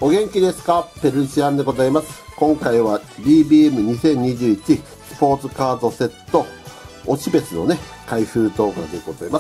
お元気ですか？ペルシアンでございます。今回は BBM2021 スポーツカードセットオチベスのね、開封動画でございます。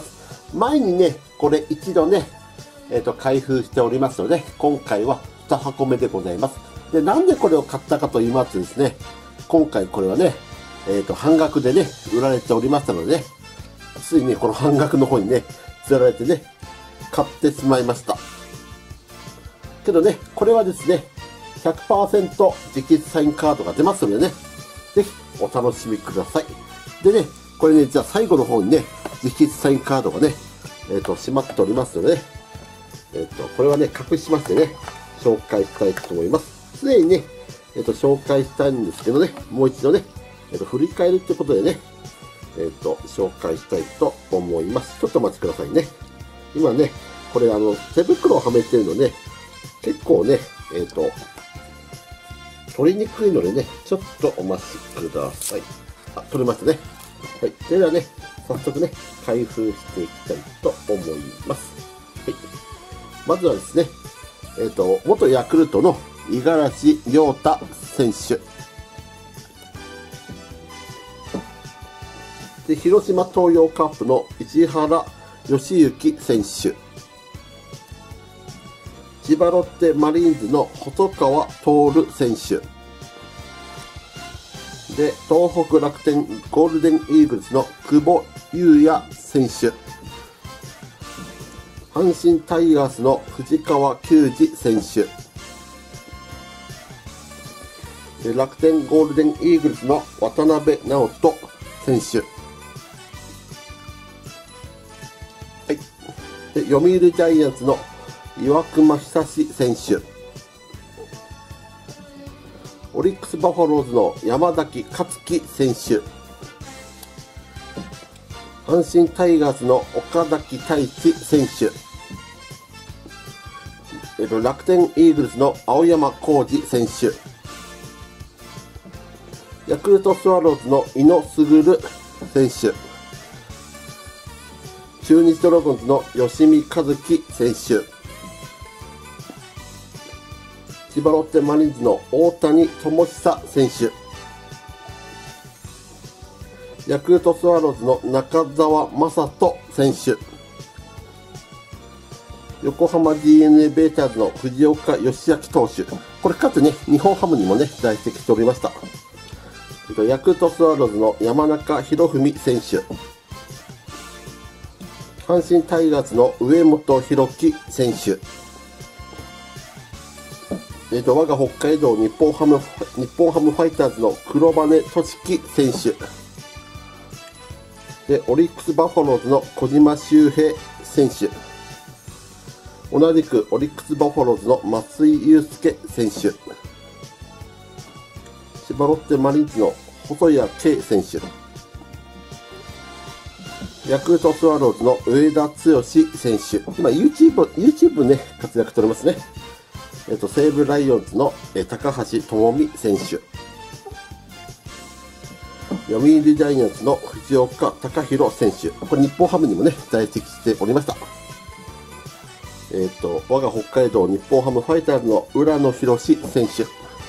前にね、これ一度ね、開封しておりますので、今回は2箱目でございます。で、なんでこれを買ったかと言いますとですね、今回これはね、半額でね、売られておりましたのでね、ついにこの半額の方にね、釣られてね、買ってしまいました。けどね、これはですね、100% 直筆サインカードが出ますのでね、ぜひお楽しみください。でね、これね、じゃあ最後の方にね、直筆サインカードがね、しまっておりますのでね、これはね、隠しましてね、紹介したいと思います。すでにね、紹介したいんですけどね、もう一度ね、振り返るってことでね、紹介したいと思います。ちょっとお待ちくださいね。今ね、これ手袋をはめてるので、結構ね、取りにくいのでね、ちょっとお待ちください。あ、取れましたね。はい。ではね、早速ね、開封していきたいと思います。はい。まずはですね、元ヤクルトの五十嵐亮太選手。で、広島東洋カップの市原義行選手。千葉ロッテマリーンズの細川徹選手。で、東北楽天ゴールデンイーグルスの久保裕也選手。阪神タイガースの藤川球児選手。で、楽天ゴールデンイーグルスの渡辺直人選手。はい。で、読売ジャイアンツの岩隈久志選手。オリックスバファローズの山崎勝樹選手。阪神タイガースの岡崎太一選手。楽天イーグルスの青山浩二選手。ヤクルトスワローズの井野卓選手。中日ドラゴンズの吉見和樹選手。千葉ロッテマリーンズの大谷友久選手。ヤクルトスワローズの中澤正人選手。横浜 DNA ベイスターズの藤岡義明投手。これかつね、日本ハムにもね、在籍しておりました。ヤクルトスワローズの山中博文選手。阪神タイガースの上本裕樹選手。我が北海道日本ハムファイターズの黒羽俊樹選手。で、オリックスバファローズの小島周平選手。同じくオリックスバファローズの松井裕介選手。千葉ロッテマリーンズの細谷圭選手。ヤクルトスワローズの上田剛選手。今 YouTube ね、活躍しておりますね。西武ライオンズの高橋智美選手。読売ジャイアンツの藤岡隆弘選手。これ日本ハムにもね、在籍しておりました。我が北海道日本ハムファイターズの浦野博選手。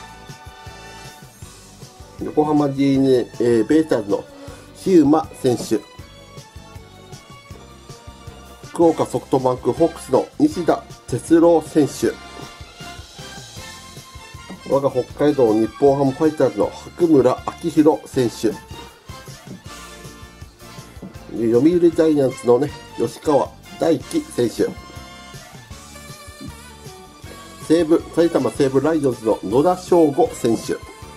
横浜 DNA ベイスターズの日馬選手。福岡ソフトバンクホークスの西田哲郎選手。我が北海道日本ハムファイターズの白村明宏選手。読売ジャイアンツのね、吉川大輝選手。埼玉西武ライオンズの野田翔吾選手。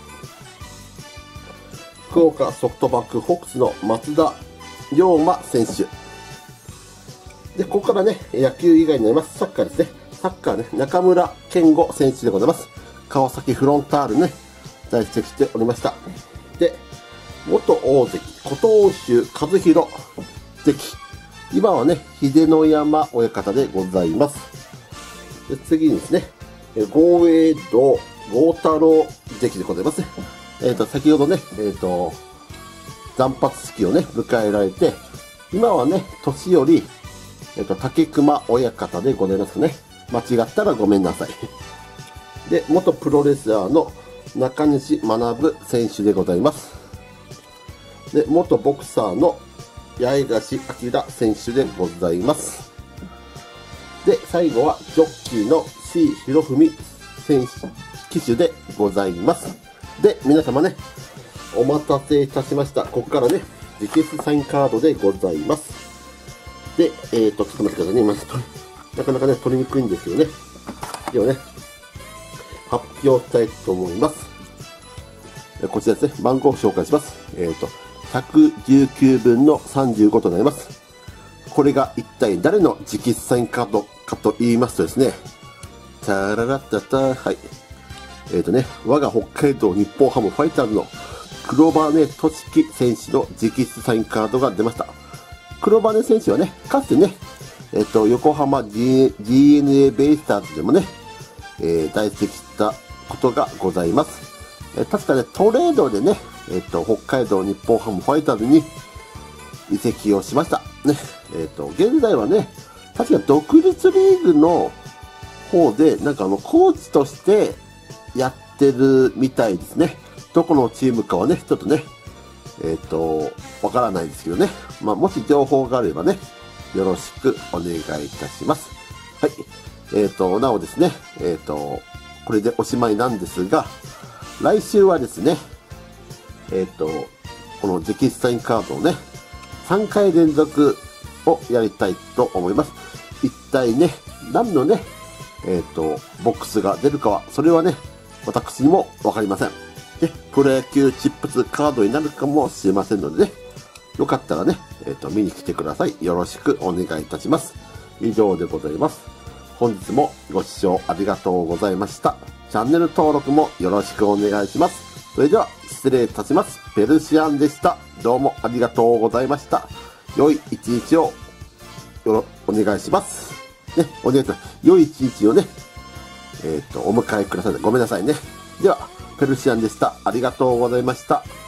福岡ソフトバンクホークスの松田龍馬選手。で、ここからね、野球以外になります。サッカーですね。サッカーね、中村健吾選手でございます。川崎フロンターレね、在籍しておりました。で、元大関、琴欧州和弘関。今はね、秀ノ山親方でございます。で、次にですね、豪栄道豪太郎関でございますね。先ほどね、断髪式をね、迎えられて、今はね、年寄り、竹熊親方でございますね。間違ったらごめんなさい。 で、元プロレスラーの中西学選手でございます。で、元ボクサーの八重樫明選手でございます。で、最後はジョッキーの C 博文選手、騎手でございます。で、皆様ね、お待たせいたしました。ここからね、直筆サインカードでございます。で、ちょっと待ってくださいね。今、なかなかね、取りにくいんですけどね。ではね、発表したいと思います。こちらですね、番号を紹介します。119分の35となります。これが一体誰の直筆サインカードかと言いますとですね、タララッタタ、はい。我が北海道日本ハムファイターズの黒羽俊樹選手の直筆サインカードが出ました。黒羽選手はね、かつてね、横浜 DNA ベイスターズでもね、在籍したことがございます。確かね、トレードでね、北海道日本ハムファイターズに移籍をしました。ね、現在はね、確か独立リーグの方で、なんかコーチとしてやってるみたいですね。どこのチームかはね、ちょっとね、わからないですけどね。まあ、もし情報があればね、よろしくお願いいたします。はい。なおですね、これでおしまいなんですが、来週はですね、この直筆サインカードをね、3回連続をやりたいと思います。一体ね、何のね、ボックスが出るかは、それはね、私にもわかりません。で、プロ野球チップスカードになるかもしれませんのでね、よかったらね、見に来てください。よろしくお願いいたします。以上でございます。本日もご視聴ありがとうございました。チャンネル登録もよろしくお願いします。それでは、失礼いたします。ペルシアンでした。どうもありがとうございました。良い一日をお願いします。ね、お願いします。良い一日をね、お迎えください。ごめんなさいね。では、ペルシアンでした。ありがとうございました。